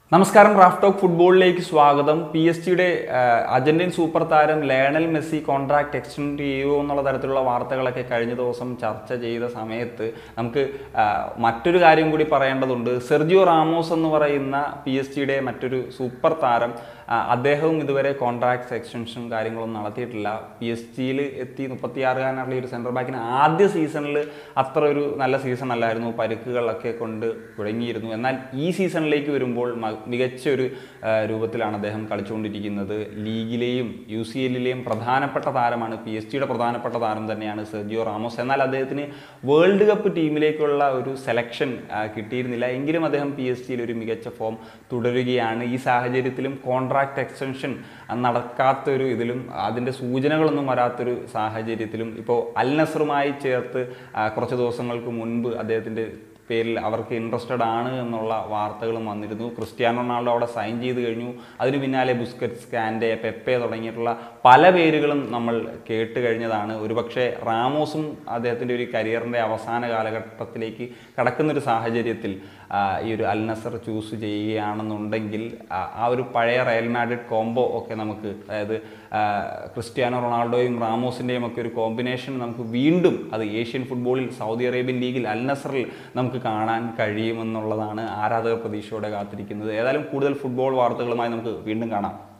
നമസ്കാരം. Raf talk ഫുട്ബോളിലേക്ക് സ്വാഗതം. PSG-യുടെ അർജന്റീൻ സൂപ്പർ താരം ലയണൽ മെസ്സി കോൺട്രാക്ട് എക്സ്റ്റെൻഡ് ചെയ്യുമോ എന്നുള്ള തരത്തിലുള്ള വാർത്തകളൊക്കെ കഴിഞ്ഞ ദിവസം ചർച്ച ചെയ്ത സമയത്ത് നമുക്ക് മറ്റൊരു കാര്യം കൂടി പറയേണ്ടതുണ്ട്. സെർജിയോ റാമോസ് എന്ന് പറയുന്ന PSG-യുടെ മറ്റൊരു സൂപ്പർ താരം, അദ്ദേഹവും ഇതുവരെ കോൺട്രാക്ട് എക്സ്റ്റൻഷനും കാര്യങ്ങളൊന്നും നടത്തിയിട്ടില്ല. PSG-യിൽ എത്തി 36-കാരനുള്ള ഒരു സെൻറ്റർ ബാക്കിന് ആദ്യ സീസണിൽ അത്ര ഒരു നല്ല സീസൺ അല്ലായിരുന്നു, പരിക്കുകളൊക്കെ കൊണ്ട് തുടങ്ങിയിരുന്നു. എന്നാൽ ഈ സീസണിലേക്ക് വരുമ്പോൾ മികച്ച ഒരു രൂപത്തിലാണ് അദ്ദേഹം കളിച്ചുകൊണ്ടിരിക്കുന്നത്. ലീഗിലെയും UCL-ലെയും പ്രധാനപ്പെട്ട താരമാണ്, PSG-യുടെ പ്രധാനപ്പെട്ട താരം തന്നെയാണ് സെർജിയോ റാമോസ്. എന്നാൽ അദ്ദേഹത്തിന് വേൾഡ് കപ്പ് ടീമിലേക്കുള്ള ഒരു സെലക്ഷൻ കിട്ടിയിരുന്നില്ല. എങ്കിലും അദ്ദേഹം PSG-യിൽ ഒരു മികച്ച ഫോം തുടരുകയാണ്. ഈ സാഹചര്യത്തിലും കോൺട്രാക്ട് എക്സ്റ്റൻഷൻ നടക്കാത്തൊരു ഇതിലും അതിൻ്റെ സൂചനകളൊന്നും വരാത്തൊരു സാഹചര്യത്തിലും ഇപ്പോൾ അൽ നസറുമായി ചേർത്ത് കുറച്ച് ദിവസങ്ങൾക്ക് മുൻപ് അദ്ദേഹത്തിൻ്റെ പേരിൽ അവർക്ക് ഇൻട്രസ്റ്റഡ് ആണ് എന്നുള്ള വാർത്തകളും വന്നിരുന്നു. ക്രിസ്ത്യാനോ റൊണാൾഡോ അവിടെ സൈൻ ചെയ്ത് കഴിഞ്ഞു. അതിന് പിന്നാലെ ബുസ്കറ്റ്സ്, കാൻഡെ, പെപ്പെ തുടങ്ങിയിട്ടുള്ള പല പേരുകളും നമ്മൾ കേട്ട് കഴിഞ്ഞതാണ്. ഒരുപക്ഷെ റാമോസും അദ്ദേഹത്തിൻ്റെ ഒരു കരിയറിൻ്റെ അവസാന കാലഘട്ടത്തിലേക്ക് കടക്കുന്നൊരു സാഹചര്യത്തിൽ ഈ ഒരു അൽ നസർ ചൂസ് ചെയ്യുകയാണെന്നുണ്ടെങ്കിൽ ആ ഒരു പഴയ റയൽ മാഡ്രിഡ് കോംബോ ഒക്കെ നമുക്ക്, അതായത് ക്രിസ്ത്യാനോ റൊണാൾഡോയും റാമോസിൻ്റെയും ഒക്കെ ഒരു കോമ്പിനേഷൻ നമുക്ക് വീണ്ടും അത് ഏഷ്യൻ ഫുട്ബോളിൽ, സൗദി അറേബ്യൻ ലീഗിൽ അൽ നസറിൽ നമുക്ക് കാണാൻ കഴിയുമെന്നുള്ളതാണ് ആരാധകർ പ്രതീക്ഷയോടെ കാത്തിരിക്കുന്നത്. ഏതായാലും കൂടുതൽ ഫുട്ബോൾ വാർത്തകളുമായി നമുക്ക് വീണ്ടും കാണാം.